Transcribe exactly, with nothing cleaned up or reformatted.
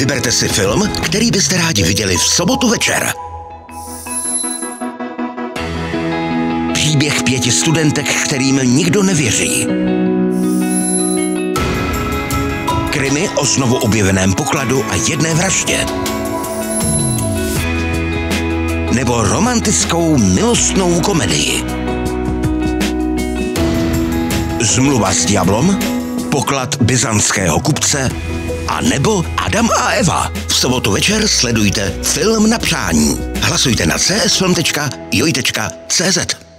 Vyberte si film, který byste rádi viděli v sobotu večer. Příběh pěti studentek, kterým nikdo nevěří. Krimi o znovu objeveném pokladu a jedné vraždě. Nebo romantickou milostnou komedii. Zmluva s ďáblem, poklad byzantského kupce a nebo Adam a Eva. V sobotu večer sledujte Film na přání. Hlasujte na csfilm tečka joj tečka cz.